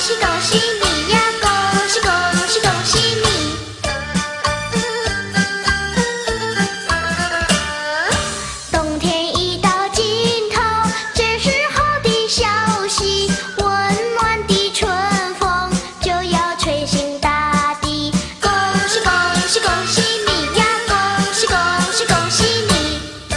喜恭喜你呀，恭喜恭喜恭喜你！冬天已到尽头，这时候的消息，温暖的春风就要吹醒大地。恭喜恭喜恭喜你呀，恭喜恭喜恭喜你！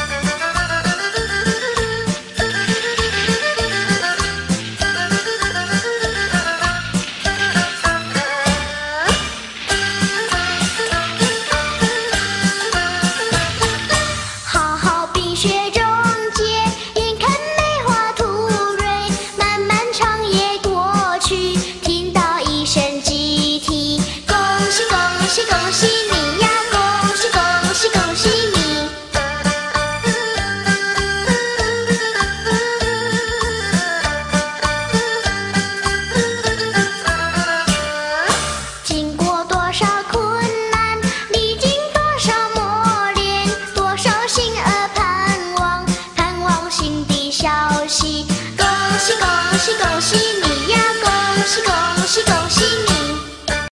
好好冰雪溶解，眼看梅花吐蕊，漫漫长夜过去，听到一声鸡啼。恭喜恭喜恭喜你呀，恭喜恭喜恭喜你！经过多少困难，历经多少磨练，多少心儿盼望，盼望新的消息。恭喜恭喜恭喜